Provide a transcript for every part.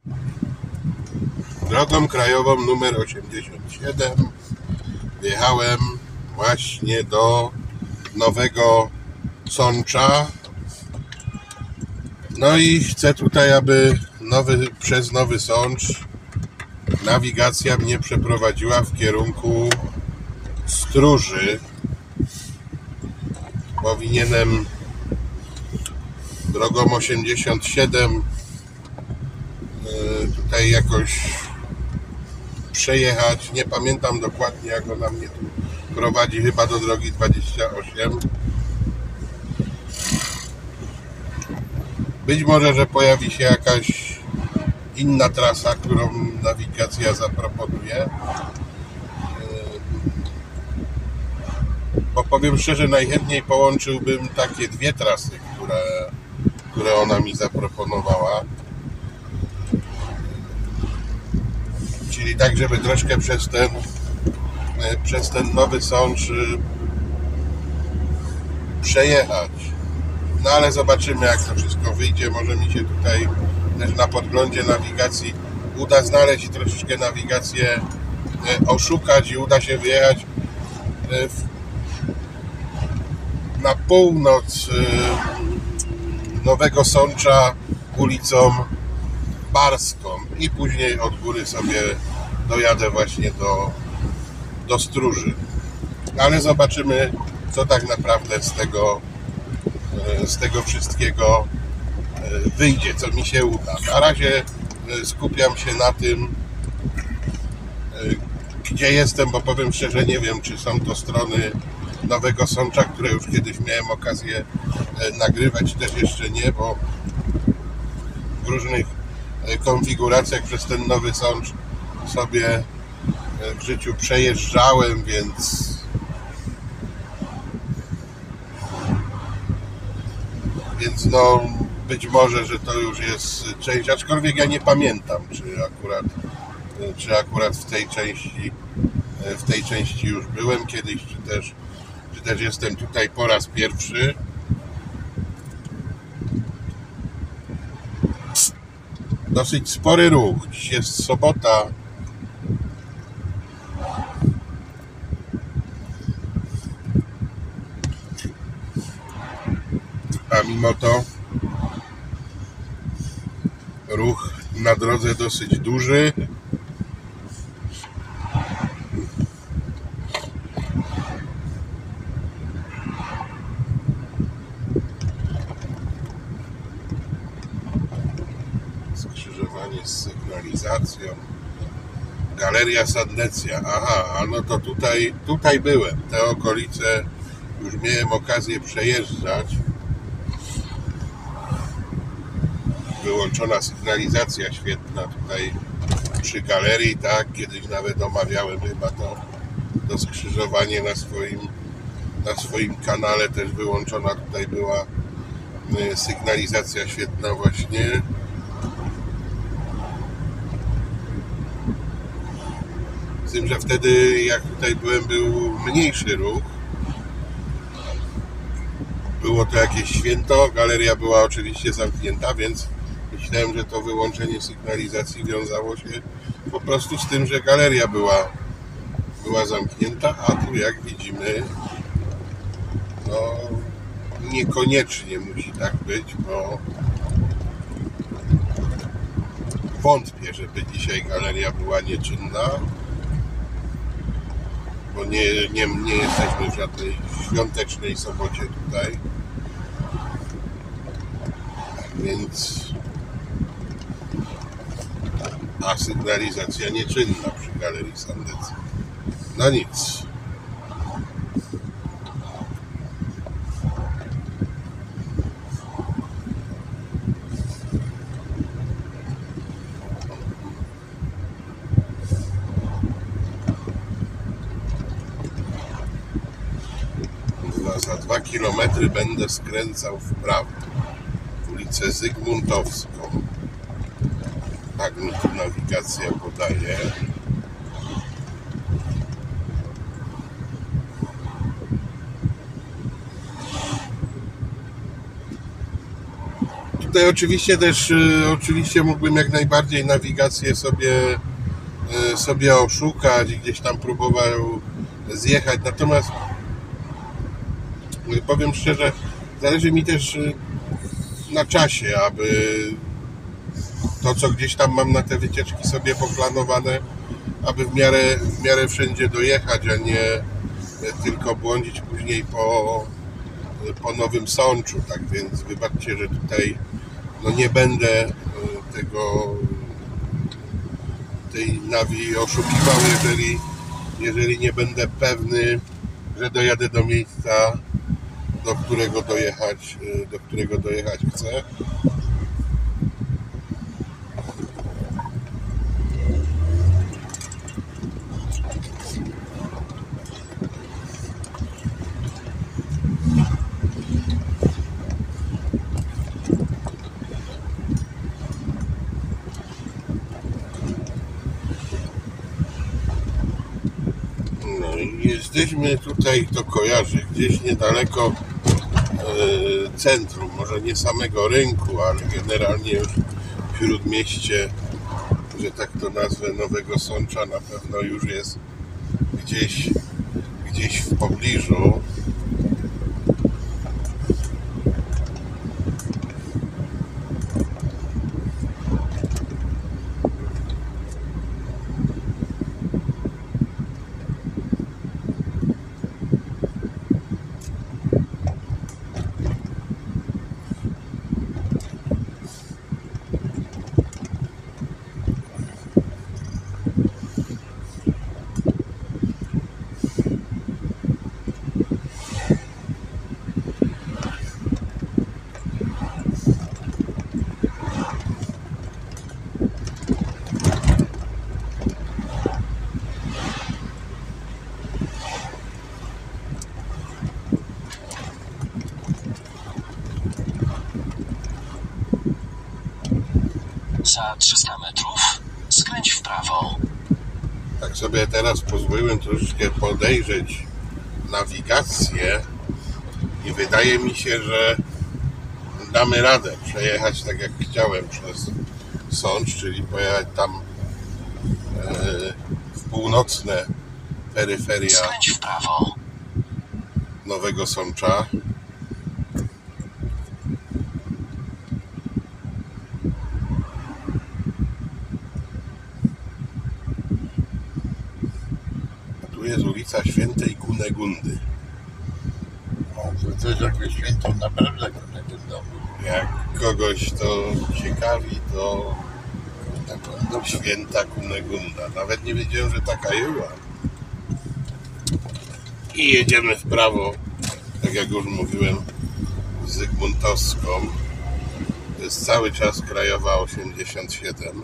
Drogą krajową numer 87 wjechałem właśnie do Nowego Sącza. No i chcę tutaj, aby przez Nowy Sącz nawigacja mnie przeprowadziła w kierunku Stróży. Powinienem drogą 87 tutaj jakoś przejechać. Nie pamiętam dokładnie, jak ona mnie tu prowadzi, chyba do drogi 28. Być może, że pojawi się jakaś inna trasa, którą nawigacja zaproponuje. Bo powiem szczerze, najchętniej połączyłbym takie dwie trasy, które ona mi zaproponowała. Czyli tak, żeby troszkę przez ten Nowy Sącz przejechać. No ale zobaczymy, jak to wszystko wyjdzie. Może mi się tutaj też na podglądzie nawigacji uda znaleźć i troszeczkę nawigację oszukać i uda się wyjechać na północ Nowego Sącza ulicą Barską i później od góry sobie dojadę właśnie do Stróży. Ale zobaczymy, co tak naprawdę z tego wszystkiego wyjdzie, co mi się uda. Na razie skupiam się na tym, gdzie jestem, bo powiem szczerze, nie wiem, czy są to strony Nowego Sącza, które już kiedyś miałem okazję nagrywać, też jeszcze nie, bo w różnych konfiguracjach przez ten Nowy Sącz sobie w życiu przejeżdżałem, więc no być może, że to już jest część, aczkolwiek ja nie pamiętam, czy akurat w tej części już byłem kiedyś, czy też jestem tutaj po raz pierwszy. Dosyć spory ruch. Dziś jest sobota. A mimo to ruch na drodze dosyć duży. Skrzyżowanie z sygnalizacją. Galeria Sandecja. Aha, no to tutaj byłem. Te okolice już miałem okazję przejeżdżać. Wyłączona sygnalizacja świetna tutaj przy galerii, tak? Kiedyś nawet omawiałem chyba to skrzyżowanie na swoim kanale, też wyłączona tutaj była sygnalizacja świetna właśnie. Z tym, że wtedy jak tutaj byłem, był mniejszy ruch. Było to jakieś święto, galeria była oczywiście zamknięta, więc myślałem, że to wyłączenie sygnalizacji wiązało się po prostu z tym, że galeria była zamknięta, a tu jak widzimy, no niekoniecznie musi tak być, bo wątpię, żeby dzisiaj galeria była nieczynna, bo nie jesteśmy w żadnej świątecznej sobocie tutaj, więc a sygnalizacja nieczynna przy Galerii Sandecji. No nic. Za 2 kilometry będę skręcał w prawo, w ulicę Zygmuntowską. Tak mi tu nawigacja podaje. Tutaj oczywiście też mógłbym jak najbardziej nawigację sobie oszukać i gdzieś tam próbował zjechać, natomiast powiem szczerze, zależy mi też na czasie, aby to, co gdzieś tam mam na te wycieczki sobie poplanowane, aby w miarę wszędzie dojechać, a nie tylko błądzić później po Nowym Sączu. Tak więc wybaczcie, że tutaj nie będę tej nawi oszukiwał, jeżeli nie będę pewny, że dojadę do miejsca, do którego dojechać chcę. No i jesteśmy tutaj, kto kojarzy, gdzieś niedaleko centrum, może nie samego rynku, ale generalnie już w śródmieście, że tak to nazwę, Nowego Sącza na pewno już jest gdzieś w pobliżu. Za 300 metrów skręć w prawo. Tak sobie teraz pozwoliłem troszeczkę podejrzeć nawigację i wydaje mi się, że damy radę przejechać tak jak chciałem przez Sącz, czyli pojechać tam w północne peryferia Skręć w prawo. Nowego Sącza. Tu jest ulica Świętej Kunegundy. O, to coś jakieś święto naprawdę Kunegunda. Jak kogoś to ciekawi, to Święta Kunegunda. Nawet nie wiedziałem, że taka była. I jedziemy w prawo, tak jak już mówiłem, Zygmuntowską. To jest cały czas krajowa 87.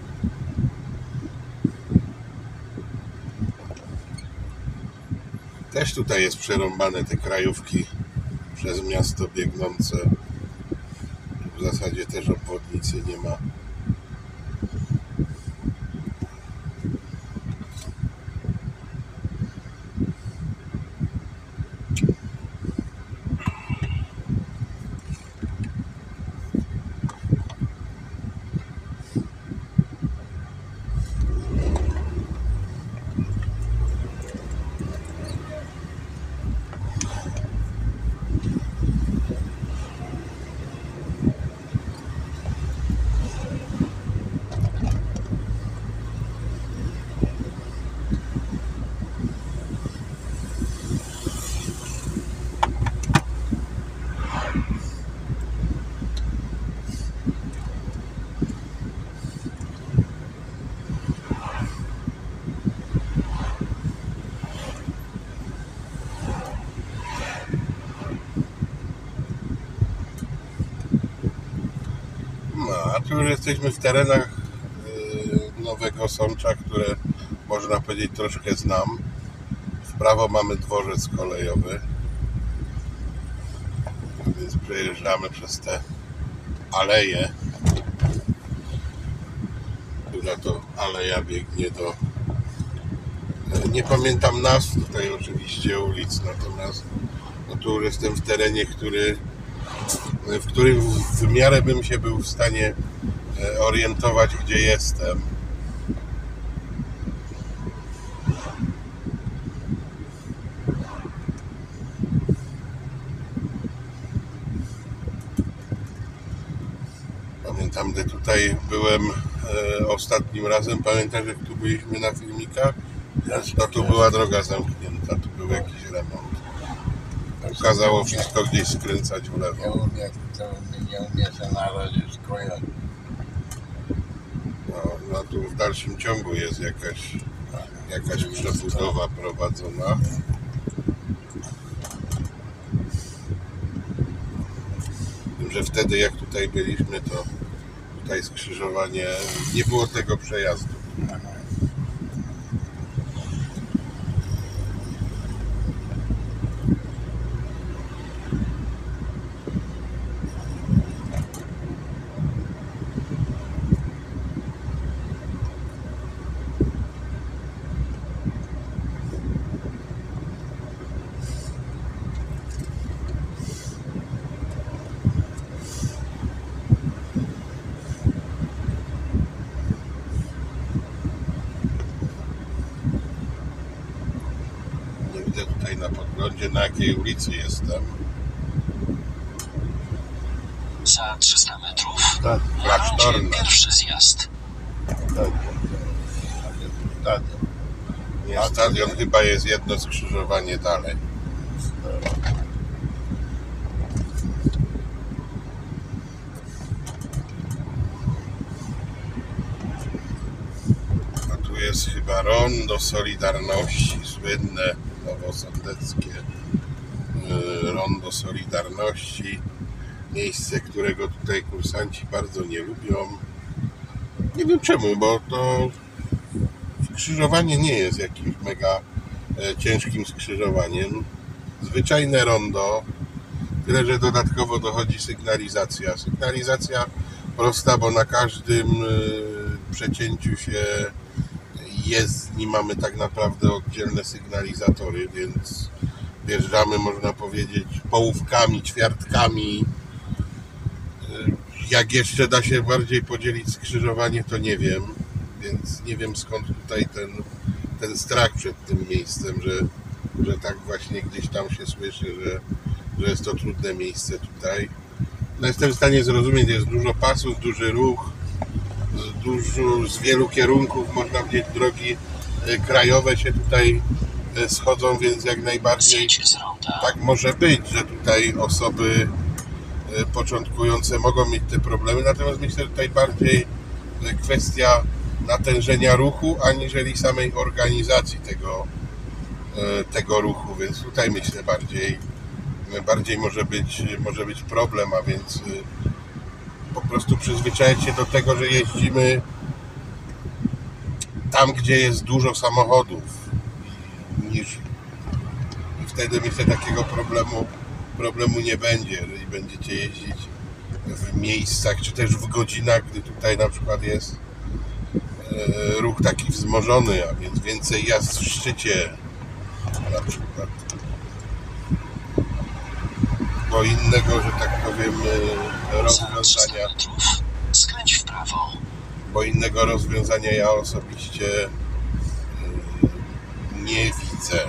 Też tutaj jest przerąbane te krajówki przez miasto biegnące. W zasadzie też obwodnicy nie ma. A tu już jesteśmy w terenach Nowego Sącza, które można powiedzieć troszkę znam. W prawo mamy dworzec kolejowy, więc przejeżdżamy przez te aleje, która to aleja biegnie do... Nie pamiętam nazw tutaj oczywiście ulic, natomiast tu już jestem w terenie, który w którym w miarę bym się był w stanie orientować, gdzie jestem. Pamiętam, gdy tutaj byłem ostatnim razem, pamiętasz, jak tu byliśmy na filmikach? No tu była droga zamknięta, tu był jakiś remont. Kazało wszystko gdzieś skręcać w lewo. Nie umie się na razie skojarzyć. No tu w dalszym ciągu jest jakaś przebudowa prowadzona. Tym, że wtedy jak tutaj byliśmy, to tutaj skrzyżowanie, nie było tego przejazdu. Widzę tutaj na podglądzie, na jakiej ulicy jestem. Za 300 metrów Tak, na rondzie Klasztorna. pierwszy zjazd. Stadion. Nie, stadion chyba jest jedno skrzyżowanie dalej. A tu jest chyba Rondo Solidarności, słynne nowosądeckie Rondo Solidarności. Miejsce, którego tutaj kursanci bardzo nie lubią. Nie wiem czemu, bo to skrzyżowanie nie jest jakimś mega ciężkim skrzyżowaniem. Zwyczajne rondo, tyle że dodatkowo dochodzi sygnalizacja. Sygnalizacja prosta, bo na każdym przecięciu się jezdni mamy tak naprawdę oddzielne sygnalizatory, więc wjeżdżamy, można powiedzieć, połówkami, ćwiartkami. Jak jeszcze da się bardziej podzielić skrzyżowanie, to nie wiem, więc nie wiem skąd tutaj ten strach przed tym miejscem, że tak właśnie gdzieś tam się słyszy, że jest to trudne miejsce tutaj. No jestem w stanie zrozumieć, jest dużo pasów, duży ruch, z wielu kierunków, można powiedzieć, drogi krajowe się tutaj schodzą, więc jak najbardziej Zjedź z ronda. tak może być, że tutaj osoby początkujące mogą mieć te problemy, natomiast myślę, że tutaj bardziej kwestia natężenia ruchu, aniżeli samej organizacji tego ruchu, więc tutaj myślę bardziej może być problem, a więc po prostu przyzwyczaić się do tego, że jeździmy tam, gdzie jest dużo samochodów i wtedy myślę takiego problemu nie będzie, jeżeli będziecie jeździć w miejscach, czy też w godzinach, gdy tutaj na przykład jest ruch taki wzmożony, a więc więcej jazd w szczycie na przykład. Bo innego, że tak powiem, Za 300 metrów skręć w prawo. bo innego rozwiązania ja osobiście nie widzę.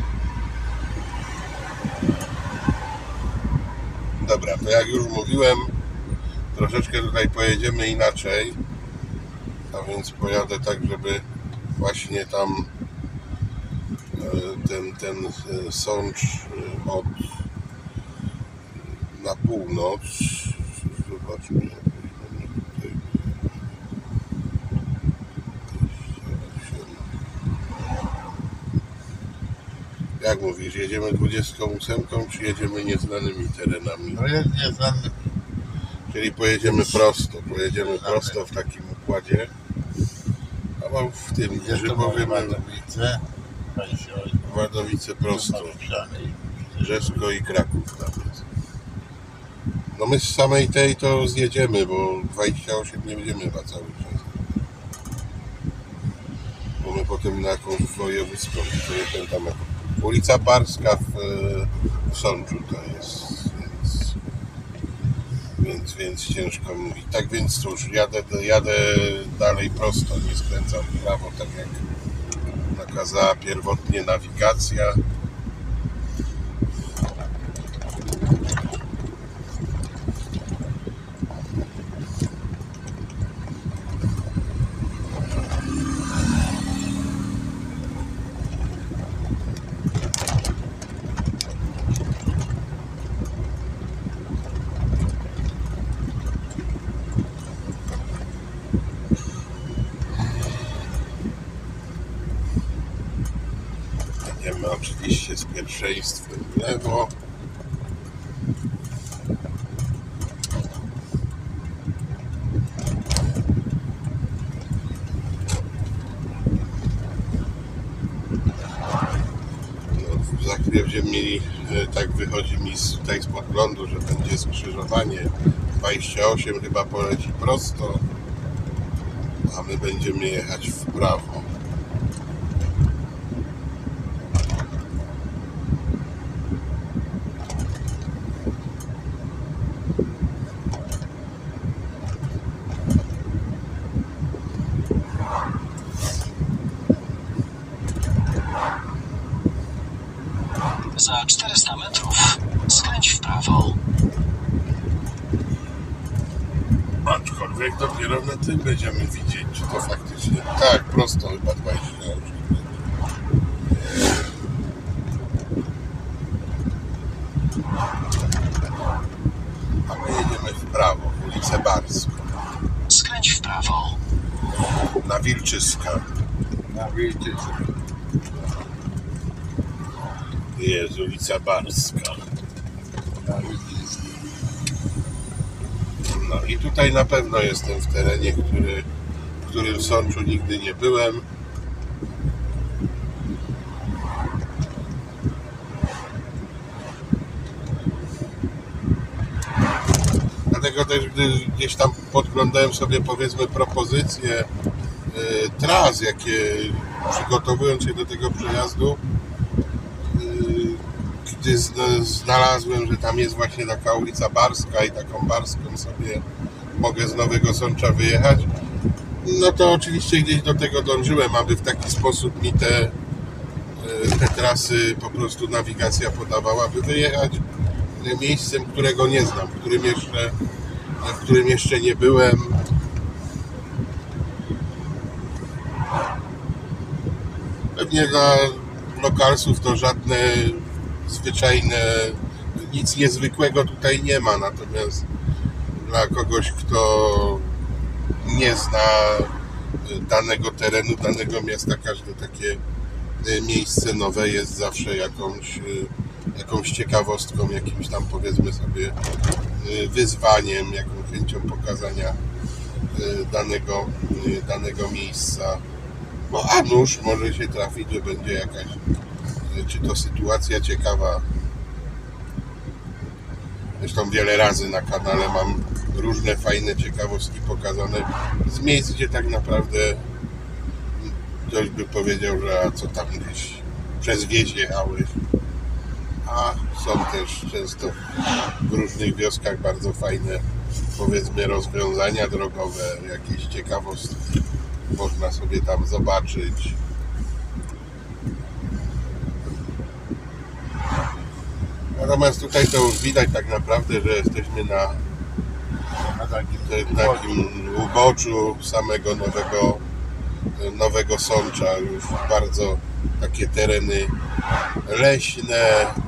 Dobra, to jak już mówiłem, troszeczkę tutaj pojedziemy inaczej, a więc pojadę tak, żeby właśnie tam ten Sącz na północ. Zobaczmy, jak mówisz, jedziemy 28, czy jedziemy nieznanymi terenami? No jest nieznany. Czyli pojedziemy prosto w takim układzie. A mam w tym grzybowym Wadowice prosto, Brzesko i Kraków nawet. No my z samej tej to zjedziemy, bo 28 nie będziemy chyba cały czas. Bo my potem na jakąś wojewódzką, to nie pamiętam jak. Ulica Barska w Sączu to jest, więc Więc ciężko mówić. Tak więc cóż, jadę dalej prosto, nie skręcam w prawo, tak jak nakazała pierwotnie nawigacja. Jedziemy oczywiście z pierwszeństwem w lewo. No, za chwilę będziemy mieli, tak wychodzi mi tutaj z podglądu, że będzie skrzyżowanie 28, chyba poleci prosto, a my będziemy jechać w prawo. Za 400 metrów skręć w prawo. Aczkolwiek dopiero na tym będziemy widzieć, czy to faktycznie... Tak, prosto chyba 28. A my jedziemy w prawo, w ulicę Barską. Skręć w prawo. Na Wilczyska. Na Wilczyska. Jest ulica Barska. Na Wilczyska. No i tutaj na pewno jestem w terenie, w którym w Sączu nigdy nie byłem. Dlatego też, gdy gdzieś tam podglądałem sobie, powiedzmy, propozycje tras, jakie przygotowując się do tego przejazdu, gdy znalazłem, że tam jest właśnie taka ulica Barska i taką Barską sobie mogę z Nowego Sącza wyjechać, no to oczywiście gdzieś do tego dążyłem, aby w taki sposób mi te trasy po prostu nawigacja podawała, by wyjechać miejscem, którego nie znam, w którym jeszcze nie byłem. Pewnie dla lokalsów to żadne zwyczajne, nic niezwykłego tutaj nie ma, natomiast dla kogoś, kto nie zna danego terenu, danego miasta, każde takie miejsce nowe jest zawsze jakąś ciekawostką, jakimś tam, powiedzmy sobie, wyzwaniem, jaką chęcią pokazania danego miejsca. No a nuż może się trafić, że będzie jakaś, czy to sytuacja ciekawa. Zresztą wiele razy na kanale mam różne fajne ciekawostki pokazane z miejsc, gdzie tak naprawdę ktoś by powiedział, że a co tam gdzieś przez wieś jechałeś. A są też często w różnych wioskach bardzo fajne, powiedzmy, rozwiązania drogowe, jakieś ciekawostki można sobie tam zobaczyć. Natomiast tutaj to już widać tak naprawdę, że jesteśmy na takim uboczu samego Nowego Sącza. Już bardzo takie tereny leśne.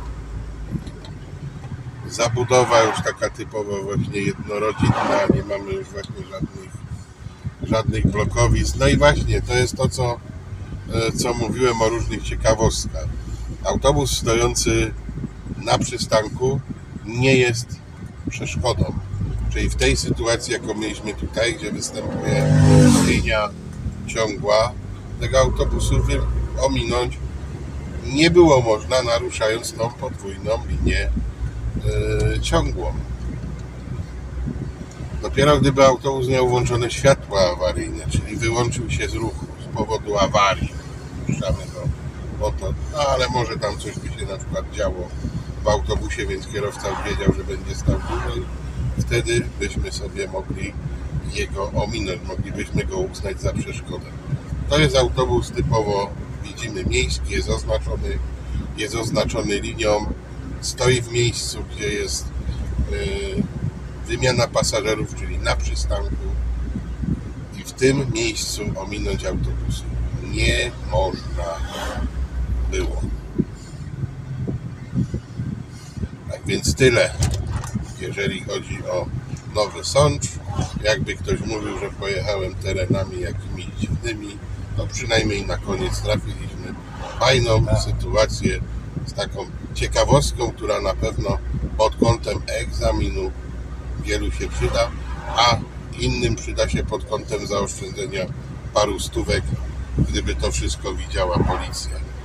Zabudowa już taka typowo właśnie jednorodzinna. Nie mamy już właśnie żadnych blokowisk. No i właśnie to jest to, co mówiłem o różnych ciekawostkach. Autobus stojący na przystanku nie jest przeszkodą. Czyli w tej sytuacji, jaką mieliśmy tutaj, gdzie występuje linia ciągła, tego autobusu ominąć nie było można, naruszając tą podwójną linię ciągłą. Dopiero gdyby autobus miał włączone światła awaryjne, czyli wyłączył się z ruchu z powodu awarii, puszczamy go, no ale może tam coś by się na przykład działo w autobusie, więc kierowca wiedział, że będzie stał dłużej. wtedy byśmy sobie mogli jego ominąć, moglibyśmy go uznać za przeszkodę. To jest autobus typowo, widzimy, miejski, jest oznaczony linią, stoi w miejscu, gdzie jest wymiana pasażerów, czyli na przystanku, i w tym miejscu ominąć autobusu nie można było. Tak więc tyle, jeżeli chodzi o Nowy Sącz. Jakby ktoś mówił, że pojechałem terenami jakimiś dziwnymi, to przynajmniej na koniec trafiliśmy w fajną sytuację z taką ciekawostką, która na pewno pod kątem egzaminu wielu się przyda, a innym przyda się pod kątem zaoszczędzenia paru stówek, gdyby to wszystko widziała policja.